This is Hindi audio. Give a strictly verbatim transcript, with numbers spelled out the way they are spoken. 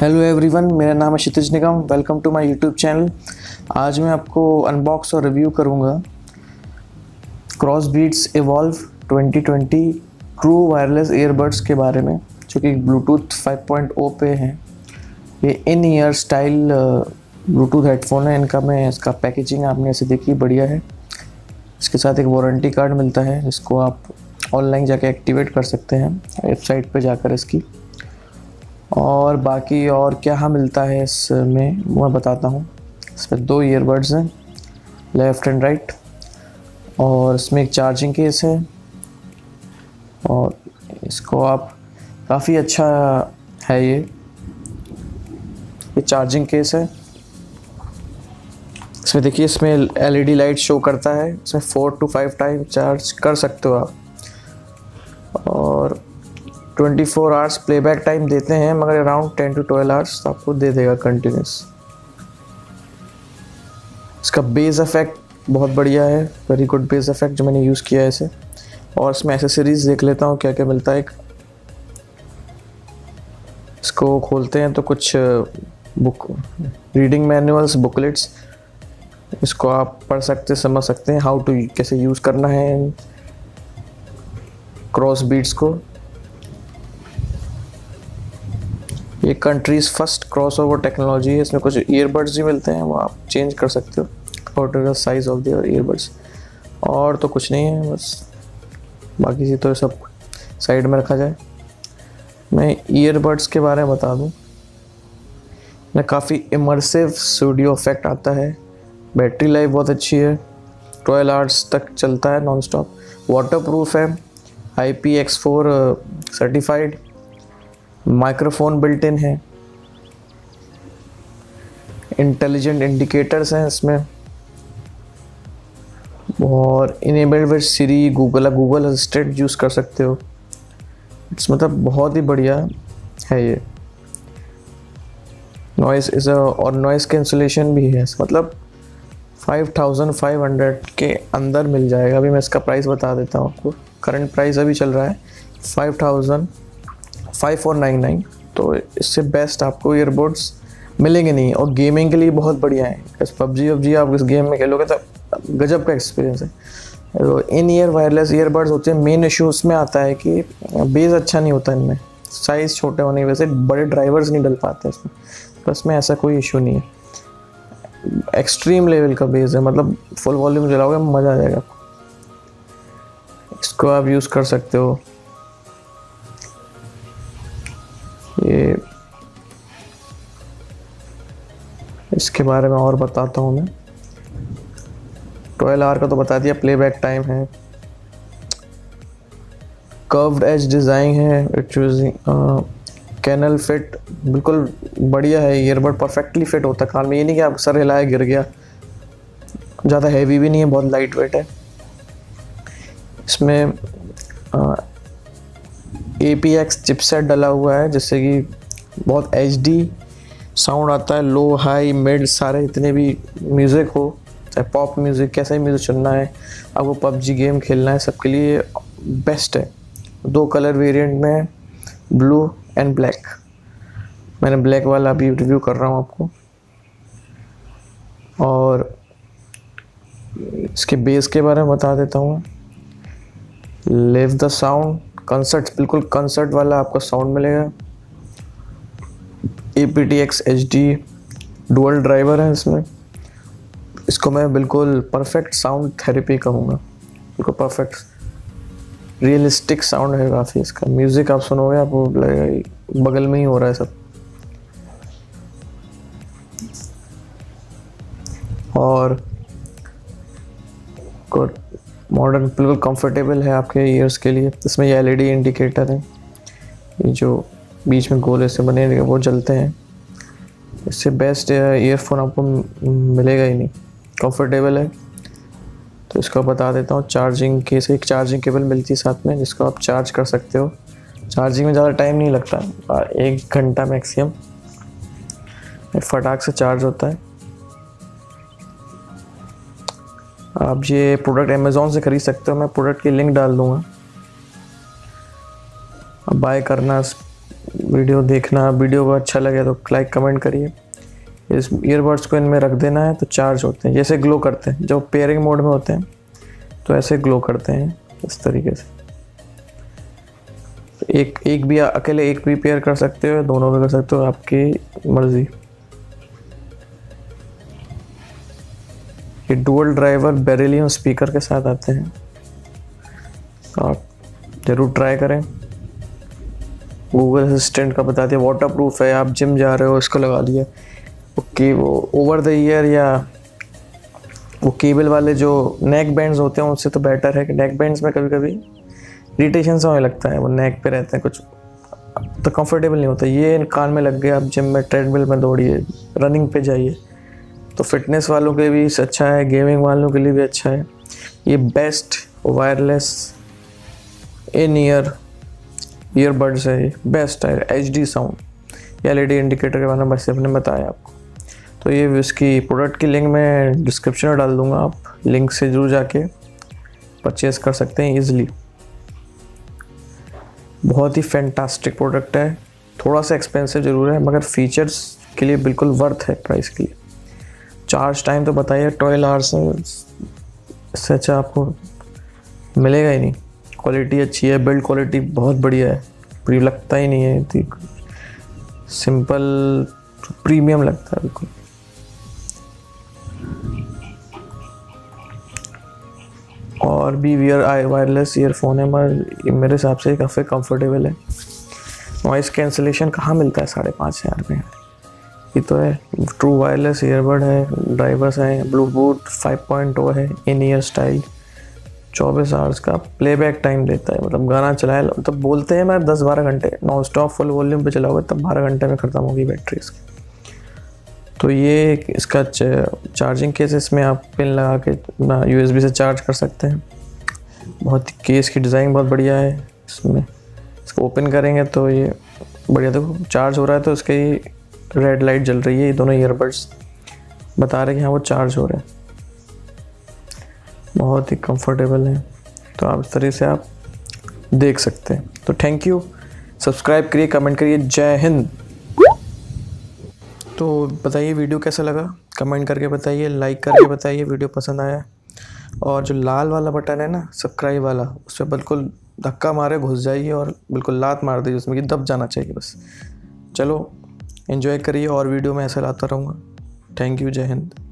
हेलो एवरीवन, मेरा नाम है Kshitij Nigam. Welcome to my YouTube channel. आज मैं आपको अनबॉक्स और रिव्यू करूंगा Crossbeats Evolve twenty twenty true wireless earbuds के बारे में, जो कि ब्लूटूथ फाइव पॉइंट ओ पे हैं। ये in ear style Bluetooth headphone है। इनका मैं इसका पैकेजिंग आपने ऐसे देखी, बढ़िया है। इसके साथ एक वारंटी कार्ड मिलता है, जिसको आप ऑनलाइन जाके एक्टिवेट कर सकते हैं वेबसाइट पे जाकर इसकी। और बाकी और क्या मिलता है इसमें वो मैं बताता हूँ। इसमें दो ईयरबड्स हैं, लेफ़्ट एंड राइट, और इसमें एक चार्जिंग केस है। और इसको आप काफ़ी अच्छा है ये ये चार्जिंग केस है। इसमें देखिए, इसमें एलईडी लाइट शो करता है। इसमें four to five time charge कर सकते हो आप, और twenty four hours playback time देते हैं, मगर around ten to twelve hours तो आपको दे देगा कंटिन्यूस। इसका बेस इफेक्ट बहुत बढ़िया है, वेरी गुड बेस इफेक्ट जो मैंने यूज़ किया है इसे। और इसमें एसेसरीज देख लेता हूँ क्या क्या मिलता है। इसको खोलते हैं तो कुछ बुक रीडिंग मैनुअल्स, बुकलेट्स, इसको आप पढ़ सकते समझ सकते हैं हाउ टू कैसे यूज़ करना है क्रॉसबीट्स को। ये कंट्रीज फर्स्ट क्रॉसओवर टेक्नोलॉजी है। इसमें कुछ ईयरबड्स भी मिलते हैं, वो आप चेंज कर सकते हो according to the size of the earbuds. और तो कुछ नहीं है, बस बाकी से तो सब साइड में रखा जाए। मैं ईयरबड्स के बारे में बता दूं, मैं काफ़ी इमर्सिव स्टूडियो इफेक्ट आता है। बैटरी लाइफ बहुत अच्छी है, ट्वेल्व आवर्स तक चलता है नॉन स्टॉप। वाटर प्रूफ है, I P X four certified. Microphone built in है, इंटेलिजेंट इंडिकेटर्स हैं इसमें, और enabled with Siri, Google Google assistant use कर सकते हो। इट्स मतलब बहुत ही बढ़िया है ये। नॉइस इज और नॉइस कैंसलेशन भी है, मतलब फाइव थाउजेंड फाइव हंड्रेड के अंदर मिल जाएगा। अभी मैं इसका प्राइस बता देता हूँ आपको। करंट प्राइस अभी चल रहा है five thousand five four nine nine. तो इससे बेस्ट आपको ईयरबड्स मिलेंगे नहीं, और गेमिंग के लिए बहुत बढ़िया है। इस पबजी वबजी आप इस गेम में खेलोगे तो गजब का एक्सपीरियंस है। तो इन ईयर वायरलेस ईयरबड्स होते हैं, मेन इशू उसमें आता है कि बेस अच्छा नहीं होता इनमें, साइज़ छोटे होने की वजह से बड़े ड्राइवर्स नहीं डल पाते इसमें। तो इसमें ऐसा कोई इशू नहीं है। एक्सट्रीम लेवल का बेस है, मतलब फुल वॉल्यूम चलाओगे मज़ा आ जाएगा। इसको आप यूज़ कर सकते हो। ये इसके बारे में और बताता हूँ मैं। ट्वेल्व आवर का तो बता दिया, प्लेबैक टाइम है, कर्व्ड एज डिज़ाइन है, इट कैनल फिट, बिल्कुल बढ़िया है। ईयरबड परफेक्टली फिट होता है कान में। ये नहीं कि आप सर हिलाया गिर गया। ज़्यादा हैवी भी नहीं है, बहुत लाइट वेट है। इसमें ए पी एक्स चिपसेट डला हुआ है, जिससे कि बहुत एच डी साउंड आता है। लो हाई मिड सारे जितने भी म्यूज़िक हो, चाहे पॉप म्यूज़िक, कैसा ही म्यूज़िक सुनना है आपको, पबजी गेम खेलना है, सबके लिए बेस्ट है। दो कलर वेरिएंट में है, ब्लू एंड ब्लैक। मैंने ब्लैक वाला अभी रिव्यू कर रहा हूँ आपको। और इसके बेस के बारे में बता देता हूँ। लिव द साउंड, कंसर्ट, बिल्कुल कंसर्ट वाला आपको साउंड मिलेगा। A P T X H D dual driver है इसमें। इसको मैं बिल्कुल परफेक्ट साउंड थेरेपी कहूँगा, बिल्कुल परफेक्ट रियलिस्टिक साउंड है काफ़ी इसका। म्यूज़िक आप सुनोगे आपको लगेगा बगल में ही हो रहा है सब। और मॉडर्न, बिल्कुल कंफर्टेबल है आपके ईयर्स के लिए। इसमें ये एल ई डी इंडिकेटर है, ये जो बीच में गोले से बने हैं वो जलते हैं। इससे बेस्ट ईयरफोन आपको मिलेगा ही नहीं, कंफर्टेबल है। तो इसको बता देता हूँ। चार्जिंग के से एक चार्जिंग केबल मिलती है साथ में, जिसको आप चार्ज कर सकते हो। चार्जिंग में ज़्यादा टाइम नहीं लगता, एक घंटा मैक्सिमम फटाक से चार्ज होता है। आप ये प्रोडक्ट अमेज़ॉन से ख़रीद सकते हो, मैं प्रोडक्ट की लिंक डाल दूँगा। अब बाय करना वीडियो देखना। वीडियो को अच्छा लगे तो लाइक कमेंट करिए। इस ईयरबड्स को इनमें रख देना है तो चार्ज होते हैं, जैसे ग्लो करते हैं। जब पेयरिंग मोड में होते हैं तो ऐसे ग्लो करते हैं इस तरीके से। एक एक भी अकेले एक भी पेयर कर सकते हो, दोनों भी कर सकते हो, आपकी मर्जी। ये डुअल ड्राइवर बेरिलियम स्पीकर के साथ आते हैं, तो आप ज़रूर ट्राई करें। गूगल असिस्टेंट का बता दिया, वाटर प्रूफ है। आप जिम जा रहे हो, इसको लगा दिया। ओके, वो ओवर द ईयर या वो केबल वाले जो नेक बैंड्स होते हैं उससे तो बेटर है कि नेक बैंड्स में कभी कभी इरिटेशन सा होने लगता है, वो नेक पे रहते हैं, कुछ तो कंफर्टेबल नहीं होता। ये कान में लग गया, आप जिम में ट्रेडमिल में दौड़िए, रनिंग पे जाइए, तो फिटनेस वालों के भी अच्छा है, गेमिंग वालों के लिए भी अच्छा है। ये best wireless in ear earbuds है, बेस्ट है। H D sound, L E D indicator के बारे में बस अपने बताया आपको। तो ये इसकी प्रोडक्ट की लिंक मैं डिस्क्रिप्शन में डाल दूंगा, आप लिंक से जरूर जाके परचेज़ कर सकते हैं ईज़िली। बहुत ही फैंटास्टिक प्रोडक्ट है, थोड़ा सा एक्सपेंसिव ज़रूर है मगर फीचर्स के लिए बिल्कुल वर्थ है प्राइस के लिए। चार्ज टाइम तो बताइए ट्वेल्व आवर्स है, इससे अच्छा आपको मिलेगा ही नहीं। क्वालिटी अच्छी है, बिल्ड क्वालिटी बहुत बढ़िया है, प्री लगता ही नहीं है, सिंपल प्रीमियम लगता है बिल्कुल। और भी वियर आई वायरलेस ईयरफोन है मगर मेरे हिसाब से काफ़ी कंफर्टेबल है। नॉइस कैंसिलेशन कहाँ मिलता है साढ़े पाँच हज़ार में, ये तो है। ट्रू वायरलेस ईयरबड है, ड्राइवर्स हैं, ब्लूटूथ फाइव पॉइंट ओ है, इन ईयर स्टाइल, चौबीस आवर्स का प्लेबैक टाइम देता है। मतलब गाना चलाए, मतलब बोलते हैं मैं दस बारह घंटे नॉन स्टॉप फुल वॉल्यूम पे चलाओगे तब बारह घंटे में ख़त्म होगी बैटरी इसकी। तो ये इसका चार्जिंग केस, इसमें आप पिन लगा के ना यूएसबी से चार्ज कर सकते हैं। बहुत केस की डिज़ाइन बहुत बढ़िया है इसमें। इसको ओपन करेंगे तो ये बढ़िया, देखो चार्ज हो रहा है तो इसके रेड लाइट जल रही है। ये दोनों ईयरबड्स बता रहे हैं कि हाँ वो चार्ज हो रहा है। बहुत ही कंफर्टेबल है, तो आप इस तरीके से आप देख सकते हैं। तो थैंक यू, सब्सक्राइब करिए, कमेंट करिए। जय हिंद। तो बताइए वीडियो कैसा लगा, कमेंट करके बताइए, लाइक करके बताइए वीडियो पसंद आया। और जो लाल वाला बटन है ना सब्सक्राइब वाला, उस पर बिल्कुल धक्का मारे घुस जाइए और बिल्कुल लात मार दीजिए उसमें कि दब जाना चाहिए बस। चलो एंजॉय करिए, और वीडियो में ऐसा लाता रहूँगा। थैंक यू, जय हिंद।